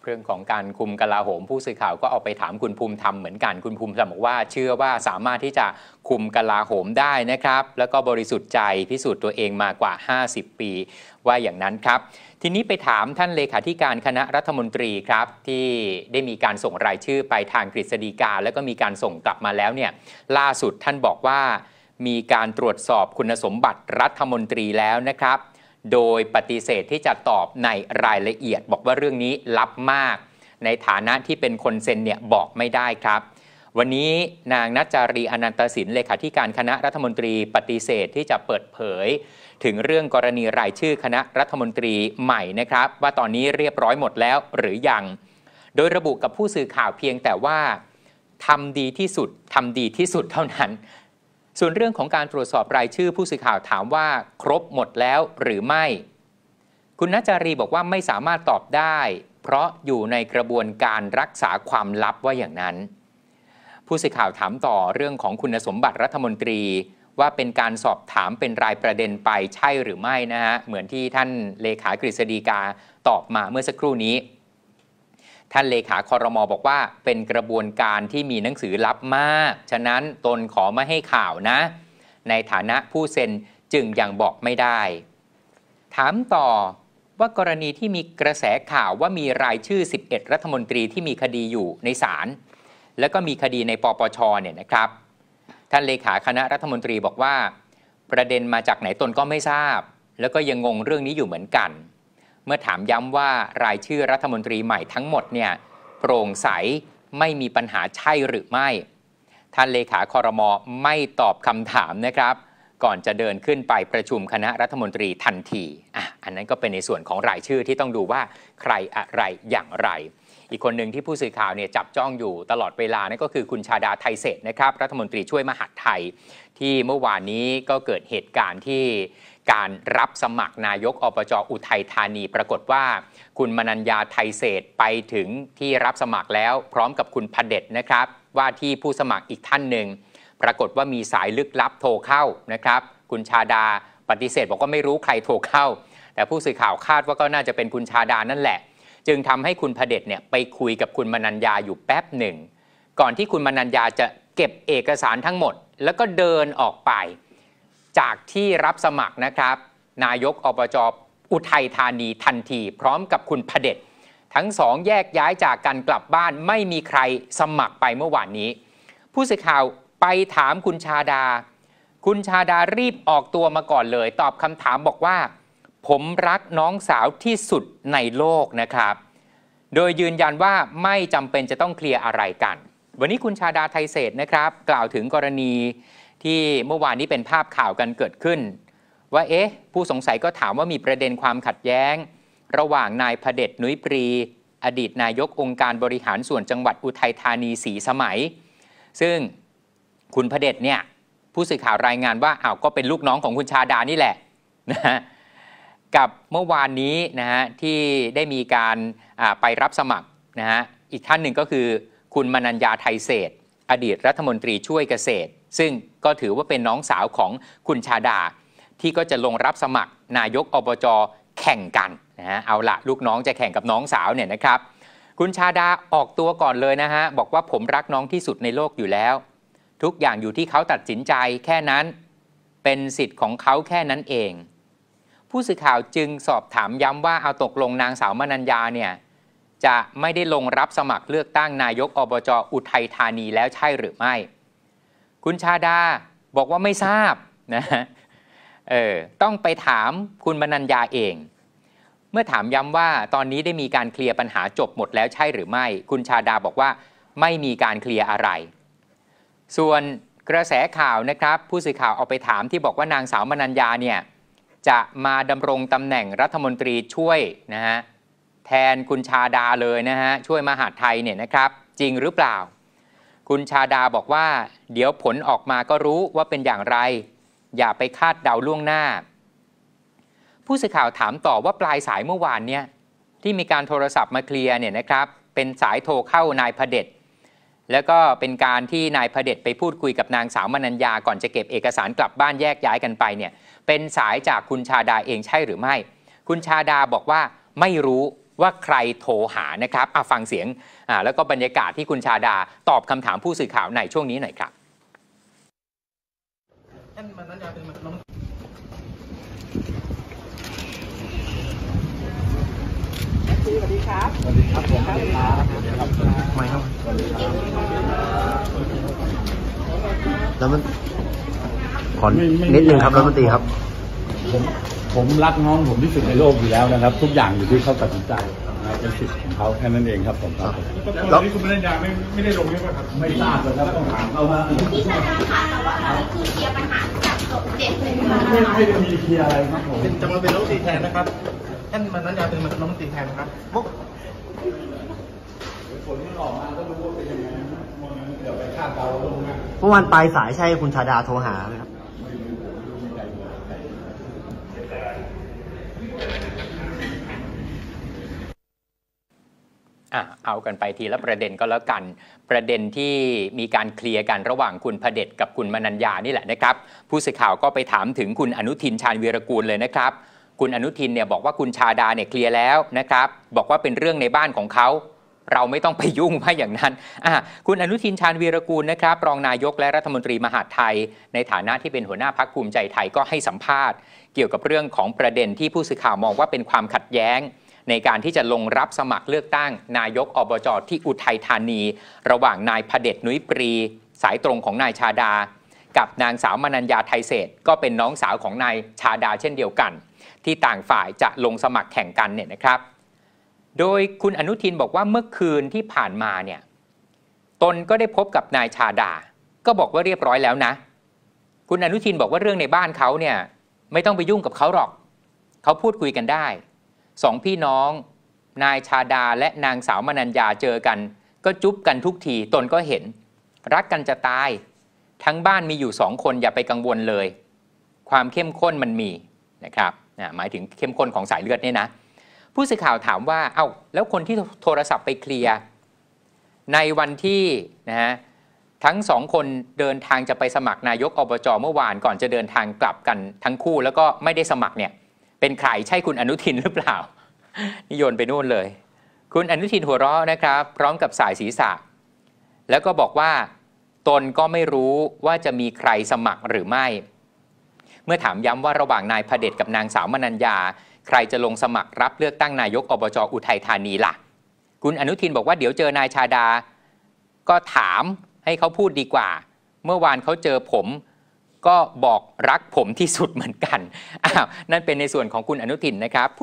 เรื่องของการคุมกลาโหมผู้สื่อข่าวก็เอาไปถามคุณภูมิธรรมเหมือนกันคุณภูมิธรรมบอกว่าเชื่อว่าสามารถที่จะคุมกลาโหมได้นะครับแล้วก็บริสุทธิ์ใจพิสูจน์ตัวเองมากว่า50 ปีว่าอย่างนั้นครับทีนี้ไปถามท่านเลขาธิการคณะรัฐมนตรีครับที่ได้มีการส่งรายชื่อไปทางกฤษฎีกาแล้วก็มีการส่งกลับมาแล้วเนี่ยล่าสุดท่านบอกว่ามีการตรวจสอบคุณสมบัติรัฐมนตรีแล้วนะครับโดยปฏิเสธที่จะตอบในรายละเอียดบอกว่าเรื่องนี้ลับมากในฐานะที่เป็นคนเซ็นเนี่ยบอกไม่ได้ครับวันนี้นางณัจจารีอนันตสินเลขาธิการคณะรัฐมนตรีปฏิเสธที่จะเปิดเผยถึงเรื่องกรณีรายชื่อคณะรัฐมนตรีใหม่นะครับว่าตอนนี้เรียบร้อยหมดแล้วหรือยังโดยระบุกับผู้สื่อข่าวเพียงแต่ว่าทำดีที่สุดเท่านั้นส่วนเรื่องของการตรวจสอบรายชื่อผู้สื่อข่าวถามว่าครบหมดแล้วหรือไม่คุณณัจจารีบอกว่าไม่สามารถตอบได้เพราะอยู่ในกระบวนการรักษาความลับว่าอย่างนั้นผู้สื่อข่าวถามต่อเรื่องของคุณสมบัติรัฐมนตรีว่าเป็นการสอบถามเป็นรายประเด็นไปใช่หรือไม่นะฮะเหมือนที่ท่านเลขากฤษฎีกาตอบมาเมื่อสักครู่นี้ท่านเลขาครม.บอกว่าเป็นกระบวนการที่มีหนังสือลับมากฉะนั้นตนขอไม่ให้ข่าวนะในฐานะผู้เซ็นจึงยังบอกไม่ได้ถามต่อว่ากรณีที่มีกระแสข่าวว่ามีรายชื่อ11รัฐมนตรีที่มีคดีอยู่ในศาลแล้วก็มีคดีในปปช.เนี่ยนะครับท่านเลขาคณะรัฐมนตรีบอกว่าประเด็นมาจากไหนตนก็ไม่ทราบแล้วก็ยังงงเรื่องนี้อยู่เหมือนกันเมื่อถามย้ำว่ารายชื่อรัฐมนตรีใหม่ทั้งหมดเนี่ยโปร่งใสไม่มีปัญหาใช่หรือไม่ท่านเลขาครม.ไม่ตอบคำถามนะครับก่อนจะเดินขึ้นไปประชุมคณะรัฐมนตรีทันทีอันนั้นก็เป็นในส่วนของรายชื่อที่ต้องดูว่าใครอะไรอย่างไรอีกคนหนึ่งที่ผู้สื่อข่าวเนี่ยจับจ้องอยู่ตลอดเวลานั่นก็คือคุณชาดาไทเศรษฐ์นะครับรัฐมนตรีช่วยมหาดไทยที่เมื่อวานนี้ก็เกิดเหตุการณ์ที่การรับสมัครนายกอบจ.อุทัยธานีปรากฏว่าคุณมนัญญาไทเศรษฐ์ไปถึงที่รับสมัครแล้วพร้อมกับคุณพเด็จนะครับว่าที่ผู้สมัครอีกท่านหนึ่งปรากฏว่ามีสายลึกลับโทรเข้านะครับคุณชาดาปฏิเสธบอกว่าไม่รู้ใครโทรเข้าแต่ผู้สื่อข่าวคาดว่าก็น่าจะเป็นคุณชาดานั่นแหละจึงทำให้คุณพเด็จเนี่ยไปคุยกับคุณมนัญญาอยู่แป๊บหนึ่งก่อนที่คุณมนัญญาจะเก็บเอกสารทั้งหมดแล้วก็เดินออกไปจากที่รับสมัครนะครับนายกอบจ.อุทัยธานีทันทีพร้อมกับคุณพเด็จทั้งสองแยกย้ายจากกันกลับบ้านไม่มีใครสมัครไปเมื่อวานนี้ผู้สื่อข่าวไปถามคุณชาดาคุณชาดารีบออกตัวมาก่อนเลยตอบคำถามบอกว่าผมรักน้องสาวที่สุดในโลกนะครับโดยยืนยันว่าไม่จำเป็นจะต้องเคลียร์อะไรกันวันนี้คุณชาดาไทเศรษฐ์นะครับกล่าวถึงกรณีที่เมื่อวานนี้เป็นภาพข่าวกันเกิดขึ้นว่าผู้สงสัยก็ถามว่ามีประเด็นความขัดแย้งระหว่างนายพเด็จนุ้ยปรีอดีตนายกองค์การบริหารส่วนจังหวัดอุทัยธานีศรีสมัยซึ่งคุณพเด็จเนี่ยผู้สื่อข่าวรายงานว่าก็เป็นลูกน้องของคุณชาดานี่แหละนะฮะกับเมื่อวานนี้นะฮะที่ได้มีการไปรับสมัครนะฮะอีกท่านหนึ่งก็คือคุณมนัญญาไทเศรษฐ์อดีตรัฐมนตรีช่วยเกษตรซึ่งก็ถือว่าเป็นน้องสาวของคุณชาดาที่ก็จะลงรับสมัครนายกอบจ.แข่งกันนะฮะเอาละลูกน้องจะแข่งกับน้องสาวเนี่ยนะครับคุณชาดาออกตัวก่อนเลยนะฮะบอกว่าผมรักน้องที่สุดในโลกอยู่แล้วทุกอย่างอยู่ที่เขาตัดสินใจแค่นั้นเป็นสิทธิ์ของเขาแค่นั้นเองผู้สื่อข่าวจึงสอบถามย้ำว่าเอาตกลงนางสาวมนัญญาเนี่ยจะไม่ได้ลงรับสมัครเลือกตั้งนายกอบจ.อุทัยธานีแล้วใช่หรือไม่คุณชาดาบอกว่าไม่ทราบนะต้องไปถามคุณมนัญญาเองเมื่อถามย้ำว่าตอนนี้ได้มีการเคลียร์ปัญหาจบหมดแล้วใช่หรือไม่คุณชาดาบอกว่าไม่มีการเคลียร์อะไรส่วนกระแสข่าวนะครับผู้สื่อข่าวเอาไปถามที่บอกว่านางสาวมนัญญาเนี่ยจะมาดำรงตำแหน่งรัฐมนตรีช่วยนะฮะแทนคุณชาดาเลยนะฮะช่วยมหาดไทยเนี่ยนะครับจริงหรือเปล่าคุณชาดาบอกว่าเดี๋ยวผลออกมาก็รู้ว่าเป็นอย่างไรอย่าไปคาดเดาล่วงหน้าผู้สื่อข่าวถามต่อว่าปลายสายเมื่อวานเนี่ยที่มีการโทรศัพท์มาเคลียร์เนี่ยนะครับเป็นสายโทรเข้านายพเด็จแล้วก็เป็นการที่นายพเด็จไปพูดคุยกับนางสาวมนัญญาก่อนจะเก็บเอกสารกลับบ้านแยกย้ายกันไปเนี่ยเป็นสายจากคุณชาดาเองใช่หรือไม่คุณชาดาบอกว่าไม่รู้ว่าใครโทรหานะครับฟังเสียงแล้วก็บรรยากาศที่คุณชาดาตอบคำถามผู้สื่อข่าวในช่วงนี้หน่อยครับสวัสดีครับสวัสดีครับผมไม่ครับสวัสดีครับแล้วมันขอนิดนึงครับรัฐมนตรีครับผมรักน้องผมที่สุดในโลกอยู่แล้วนะครับทุกอย่างอยู่ที่เขาตัดสินใจเป็นสิทธิ์ของเขาแค่นั้นเองครับผมครับแล้วที่คุณปริญญาไม่ได้ลงด้วยป่ะครับไม่ทราบเลยครับต้องถามเขาว่าที่ชนะค่ะแต่ว่าคือเคลียร์ปัญหากับเด็กเลยค่ะไม่ได้มีเคลียร์อะไรครับผมจะมาเป็นรัฐมนตรีแทนนะครับท่านปริญญาเป็นรัฐมนตรีแทนนะครับผลมันออกมาก็รู้ว่าเป็นยังไงเดี๋ยวไปคาดเดาลงนะเมื่อวานปลายสายใช่คุณชาดาโทรหาไหมครับเอากันไปทีละประเด็นก็แล้วกันประเด็นที่มีการเคลียร์กันระหว่างคุณพเด็จกับคุณมนัญญานี่แหละนะครับผู้สื่อข่าวก็ไปถามถึงคุณอนุทินชาญวีรกูลเลยนะครับคุณอนุทินเนี่ยบอกว่าคุณชาดาเนี่ยเคลียร์แล้วนะครับบอกว่าเป็นเรื่องในบ้านของเขาเราไม่ต้องไปยุ่งว่าอย่างนั้นคุณอนุทินชาญวีรกูลนะครับรองนายกและรัฐมนตรีมหาดไทยในฐานะที่เป็นหัวหน้าพรรคภูมิใจไทยก็ให้สัมภาษณ์เกี่ยวกับเรื่องของประเด็นที่ผู้สื่อข่าวมองว่าเป็นความขัดแย้งในการที่จะลงรับสมัครเลือกตั้งนายกอบจ.ที่อุทัยธานีระหว่างนายพเด็จนุ้ยปรีสายตรงของนายชาดากับนางสาวมนัญญาไทยเศรษฐ์ก็เป็นน้องสาวของนายชาดาเช่นเดียวกันที่ต่างฝ่ายจะลงสมัครแข่งกันเนี่ยนะครับโดยคุณอนุทินบอกว่าเมื่อคืนที่ผ่านมาเนี่ยตนก็ได้พบกับนายชาดาก็บอกว่าเรียบร้อยแล้วนะคุณอนุทินบอกว่าเรื่องในบ้านเขาเนี่ยไม่ต้องไปยุ่งกับเขาหรอกเขาพูดคุยกันได้สองพี่น้องนายชาดาและนางสาวมนัญญาเจอกันก็จุ๊บกันทุกทีตนก็เห็นรักกันจะตายทั้งบ้านมีอยู่2 คนอย่าไปกังวลเลยความเข้มข้นมันมีนะครับหมายถึงเข้มข้นของสายเลือดเนี่ยนะผู้สื่อข่าวถามว่าแล้วคนที่โทรศัพท์ไปเคลียร์ในวันที่ทั้ง2 คนเดินทางจะไปสมัครนายกอบจ.เมื่อวานก่อนจะเดินทางกลับกันทั้งคู่แล้วก็ไม่ได้สมัครเนี่ยเป็นใครใช่คุณอนุทินหรือเปล่านิยนไปนู่นเลยคุณอนุทินหัวเราะนะครับพร้อมกับสายศีรษะแล้วก็บอกว่าตนก็ไม่รู้ว่าจะมีใครสมัครหรือไม่เมื่อถามย้ำว่าระหว่างนายพเด็จกับนางสาวมนัญญาใครจะลงสมัครรับเลือกตั้งนายกอบจ.อุทัยธานีล่ะคุณอนุทินบอกว่าเดี๋ยวเจอนายชาดาก็ถามให้เขาพูดดีกว่าเมื่อวานเขาเจอผมก็บอกรักผมที่สุดเหมือนกันนั่นเป็นในส่วนของคุณอนุทินนะครับ